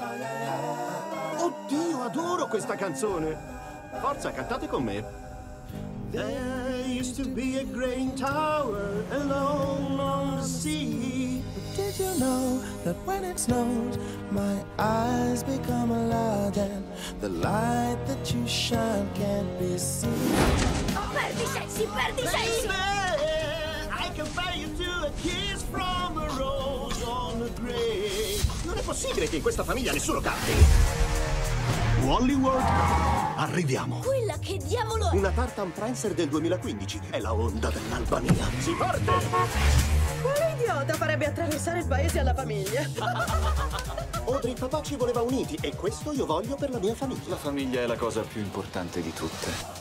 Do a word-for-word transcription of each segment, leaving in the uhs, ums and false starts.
Oddio, adoro questa canzone! Forza, cantate con me. There used to be a great tower alone on the sea. Did you know that when it snows, my eyes become alive and the light that you shine can't be seen? Perdi sensi, perdi sensi! I compare you to a kiss from a rose on a grave. Non è possibile che in questa famiglia nessuno canti. Hollywood, arriviamo. Quella che diavolo è? Una Tartan Prancer del duemilaquindici. È la onda dell'Albania. Si parte! Quale idiota farebbe attraversare il paese alla famiglia? Audrey, papà ci voleva uniti e questo io voglio per la mia famiglia. La famiglia è la cosa più importante di tutte.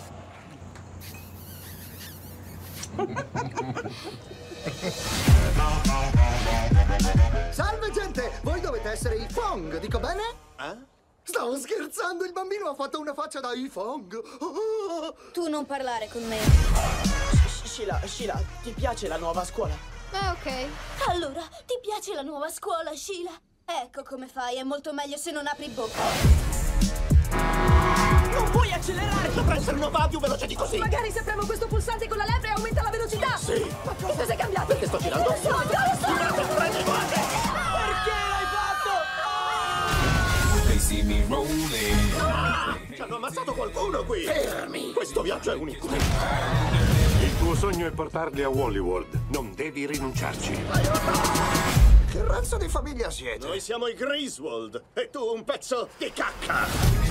Salve gente, voi dovete essere i Fong, dico bene? Eh? Stavo scherzando, il bambino ha fatto una faccia da i Fong. Oh. Tu non parlare con me. Sheila, Sheila, ti piace la nuova scuola? Ah, ok. Allora, ti piace la nuova scuola, Sheila? Ecco come fai, è molto meglio se non apri bocca. Non puoi accelerare! La Prancer non va più veloce di così! Magari se premo questo pulsante con la levre aumenta la velocità! Sì! Ma cosa sei cambiato? Perché sto girando? Non so, non lo so! Prendi, guarda! Perché l'hai fatto? Ci hanno ammazzato qualcuno qui! Fermi! Questo viaggio è unico! Il tuo sogno è portarli a Hollywood. Non devi rinunciarci. Che razza di famiglia siete? Noi siamo i Griswold e tu un pezzo di cacca!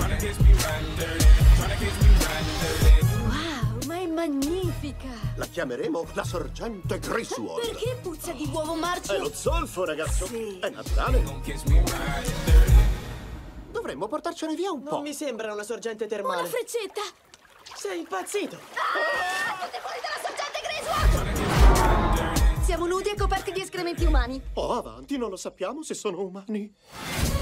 Wow, ma è magnifica! La chiameremo la sorgente Griswold. Perché puzza di uovo marcio? È lo zolfo, ragazzo! Sì. È naturale! Dovremmo portarcene via un po'. Non mi sembra una sorgente termale. Una freccetta! Sei impazzito! Ah, tutti fuori dalla sorgente Griswold! Siamo nudi e coperti di escrementi umani. Oh, avanti, non lo sappiamo se sono umani.